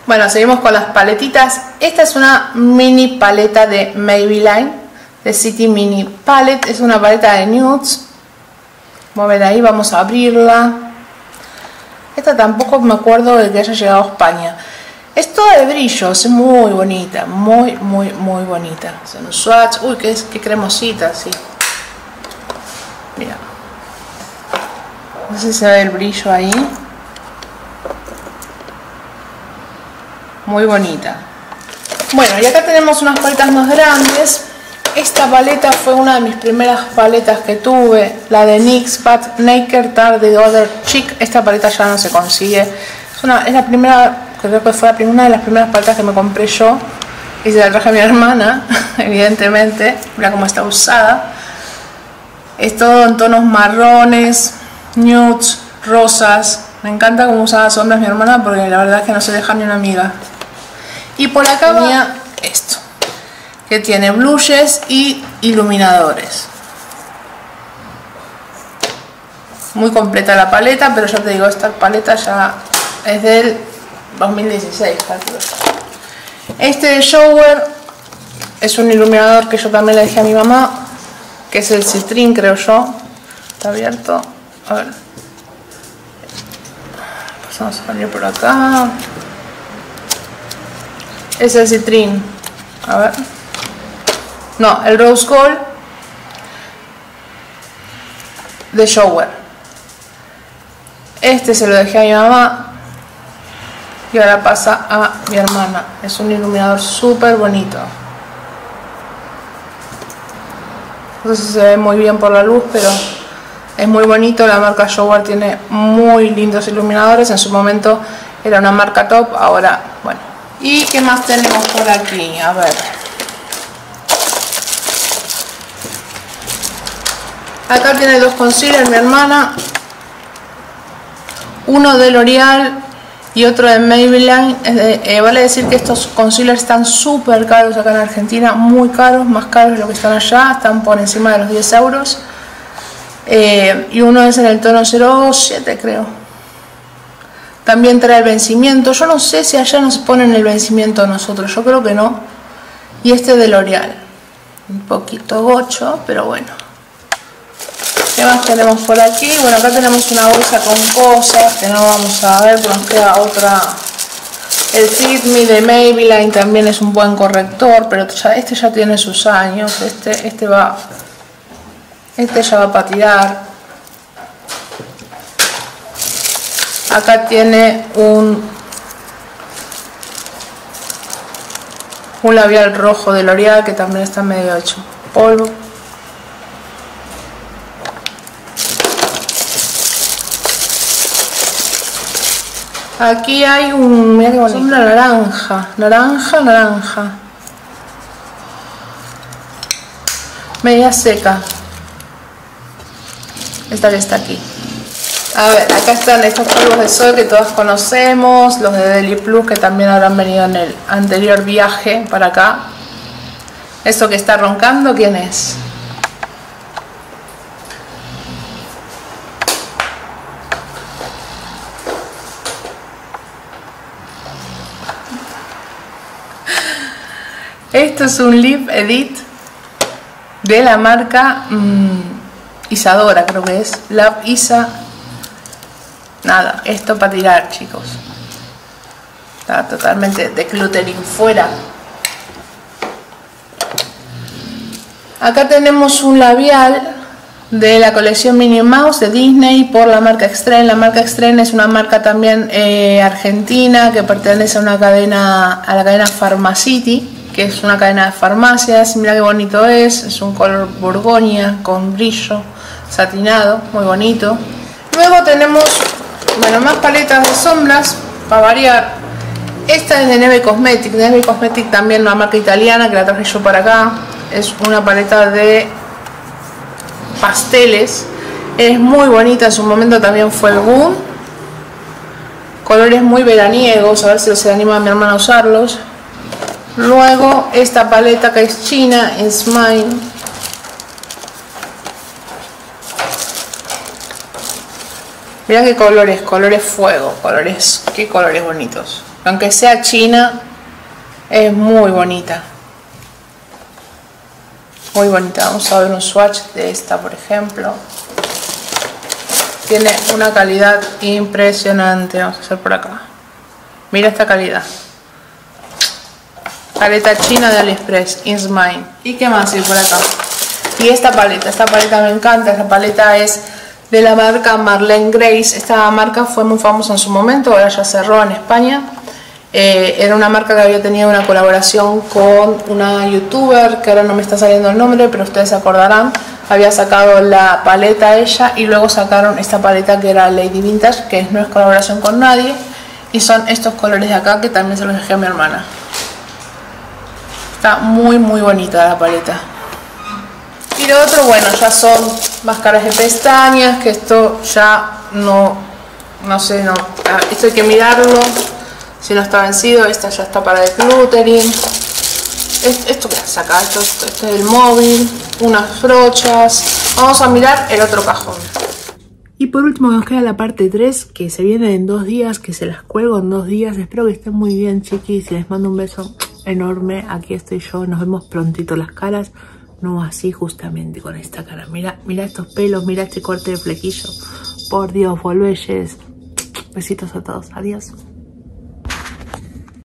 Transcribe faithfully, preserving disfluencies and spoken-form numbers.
Bueno, seguimos con las paletitas. Esta es una mini paleta de Maybelline, de City Mini Palette. Es una paleta de nudes. Como ven ahí, vamos a abrirla. Esta tampoco me acuerdo de que haya llegado a España. Es toda de brillos, es muy bonita, muy, muy, muy bonita. Es un swatch. Uy, qué, qué cremosita, sí. Mira. No sé si se ve el brillo ahí. Muy bonita. Bueno, y acá tenemos unas paletas más grandes. Esta paleta fue una de mis primeras paletas que tuve, la de N Y X Pat Naked Tart de Other Chick. Esta paleta ya no se consigue. Es, una, es la primera, creo que fue una de las primeras paletas que me compré yo y se la traje a mi hermana, evidentemente. Mira cómo está usada. Es todo en tonos marrones, nudes, rosas. Me encanta cómo usa las sombras mi hermana porque la verdad es que no se deja ni una amiga. Y por acá venía esto, que tiene blushes y iluminadores. Muy completa la paleta, pero ya te digo, esta paleta ya es del dos mil dieciséis. Este de Shower es un iluminador que yo también le dije a mi mamá, que es el Citrin, creo yo. Está abierto. A ver. Pasamos a salir por acá. Es el Citrin. A ver. No, el Rose Gold de Shower. Este se lo dejé a mi mamá y ahora pasa a mi hermana. Es un iluminador súper bonito. No sé si se ve muy bien por la luz, pero es muy bonito. La marca Shower tiene muy lindos iluminadores. En su momento era una marca top, ahora, bueno. ¿Y qué más tenemos por aquí? A ver. Acá tiene dos concealers mi hermana. Uno de L'Oreal y otro de Maybelline. Eh, vale decir que estos concealers están súper caros acá en Argentina. Muy caros, más caros de lo que están allá. Están por encima de los diez euros. Eh, y uno es en el tono cero siete, creo. También trae el vencimiento. Yo no sé si allá nos ponen el vencimiento a nosotros. Yo creo que no. Y este de L'Oreal. Un poquito gocho, pero bueno. ¿Qué más tenemos por aquí? Bueno, acá tenemos una bolsa con cosas que no vamos a ver, pero nos queda otra. El Fit Me de Maybelline también es un buen corrector, pero ya, este ya tiene sus años. Este, este va. Este ya va para tirar. Acá tiene un, un labial rojo de L'Oreal que también está medio hecho polvo. Aquí hay un, mira qué bonito, sombra naranja, naranja, naranja. Media seca. Esta que está aquí. A ver, acá están estos polvos de sol que todos conocemos, los de Deli Plus que también habrán venido en el anterior viaje para acá. Esto que está roncando, ¿quién es? Esto es un Lip Edit de la marca mmm, Isadora, creo que es. Lab Isa. Nada, esto para tirar, chicos. Está totalmente de cluttering fuera. Acá tenemos un labial de la colección Minnie Mouse de Disney por la marca Extreme. La marca Extreme es una marca también eh, argentina que pertenece a una cadena, a la cadena Pharmacity, que es una cadena de farmacias. Mira qué bonito es. Es un color borgoña con brillo satinado, muy bonito. Luego tenemos, bueno, más paletas de sombras para variar. Esta es de Neve Cosmetic. Neve Cosmetic también una marca italiana que la traje yo para acá. Es una paleta de pasteles. Es muy bonita, en su momento también fue el boom. Colores muy veraniegos, a ver si se anima a mi hermana a usarlos. Luego esta paleta que es china, es Mine. Mirá qué colores, colores fuego, colores, qué colores bonitos. aunque sea china, es muy bonita. Muy bonita. Vamos a ver un swatch de esta, por ejemplo. Tiene una calidad impresionante. Vamos a hacer por acá. Mira esta calidad. Paleta china de AliExpress, It's Mine. ¿Y qué más hay por acá? Y esta paleta, esta paleta me encanta. Esta paleta es de la marca Marlene Grace. Esta marca fue muy famosa en su momento, ahora ya cerró en España. Eh, era una marca que había tenido una colaboración con una youtuber, que ahora no me está saliendo el nombre, pero ustedes se acordarán. Había sacado la paleta ella y luego sacaron esta paleta que era Lady Vintage, que no es colaboración con nadie. Y son estos colores de acá que también se los dejé a mi hermana. Está muy muy bonita la paleta. Y lo otro, bueno, ya son máscaras de pestañas, que esto ya no, no sé, no, esto hay que mirarlo, si no está vencido. Esta ya está para decluttering. Esto que saca, esto, esto, esto es el móvil, unas brochas. Vamos a mirar el otro cajón. Y por último nos queda la parte tres, que se viene en dos días, que se las cuelgo en dos días. Espero que estén muy bien, chiquis, y les mando un beso enorme. Aquí estoy yo, nos vemos prontito las caras. No así justamente con esta cara. Mira, mira estos pelos, mira este corte de flequillo. Por Dios, volvés. Besitos a todos. Adiós.